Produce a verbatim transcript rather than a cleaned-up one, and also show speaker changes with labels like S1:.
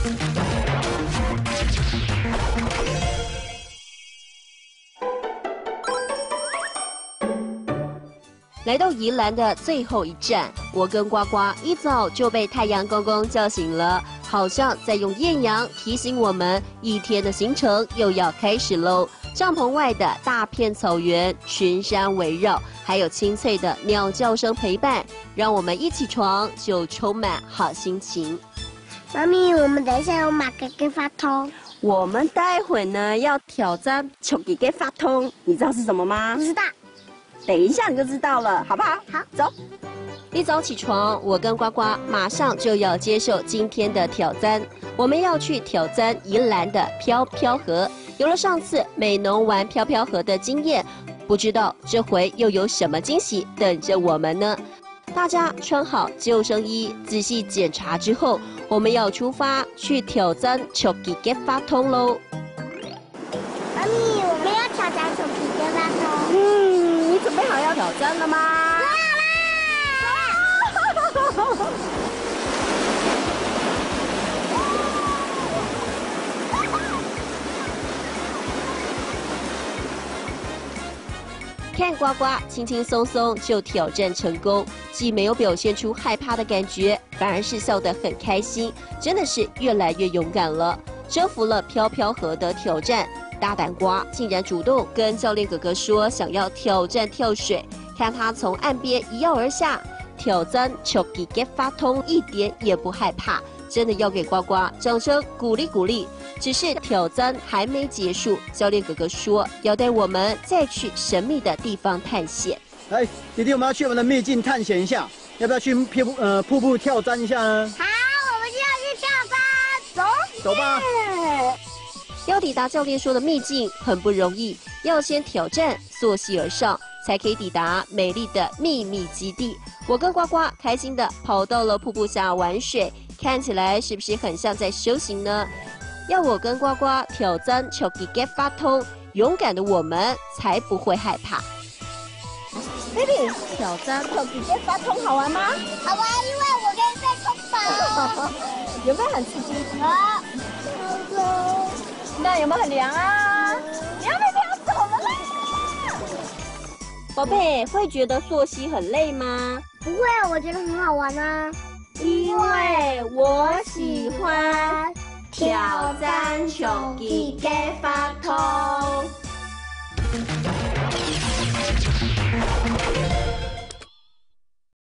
S1: 来到宜兰的最后一站，我跟呱呱一早就被太阳公公叫醒了，好像在用艳阳提醒我们一天的行程又要开始喽。帐篷外的大片草原，群山围绕，还有清脆的鸟叫声陪伴，让我们一起床就充满好心情。
S2: 妈咪，我们等一下有马哥哥发通。
S3: 我们待会呢要挑战手给给发通，你知道是什么吗？
S2: 不知道。
S3: 等一下你就知道了，好不好？
S2: 好，
S3: 走。
S1: 一早起床，我跟呱呱马上就要接受今天的挑战。我们要去挑战宜兰的飘飘河。有了上次美浓玩飘飘河的经验，不知道这回又有什么惊喜等着我们呢？大家穿好救生衣，仔细检查之后，我们要出发去挑战手给给发通喽。
S2: 妈咪，我们要挑战手给给发通。
S3: 嗯，你准备好要挑战了吗？
S1: 看呱呱轻轻松松就挑战成功，既没有表现出害怕的感觉，反而是笑得很开心，真的是越来越勇敢了，征服了飘飘河的挑战。大胆呱竟然主动跟教练哥哥说想要挑战跳水，看他从岸边一跃而下，挑战手给给发通一点也不害怕，真的要给呱呱掌声鼓励鼓励。只是挑战还没结束，教练哥哥说要带我们再去神秘的地方探险。
S4: 来，弟弟，我们要去我们的秘境探险一下，要不要去瀑布呃瀑布跳沾一下呢？
S2: 好，我们就要去跳伞，走，
S4: 走吧。
S1: 要抵达教练说的秘境很不容易，要先挑战溯溪而上，才可以抵达美丽的秘密基地。我跟呱呱开心的跑到了瀑布下玩水，看起来是不是很像在修行呢？要我跟呱呱挑战手给给发通，勇敢的我们才不会害怕。
S3: baby， 挑战手给给发通好玩吗？
S2: 好玩，因为我可以在冲跑。
S3: 有没有很刺激？
S2: 好，走。
S3: 那有没有很凉啊？你要不要走了啦？
S1: 宝贝，会觉得溯溪很累吗？
S2: 不会，我觉得很好玩啊。
S1: 因为我喜欢挑战手给给发通。